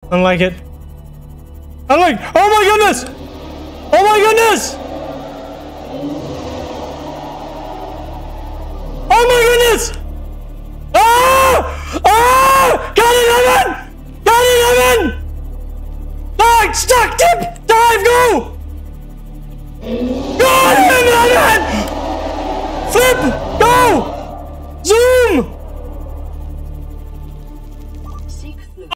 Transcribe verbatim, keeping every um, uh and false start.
I don't like it. I don't like. Oh my goodness! Oh my goodness! Oh my goodness! Ah! Ah! Got it, Evan! Got it, Evan! Ah, stuck, tip!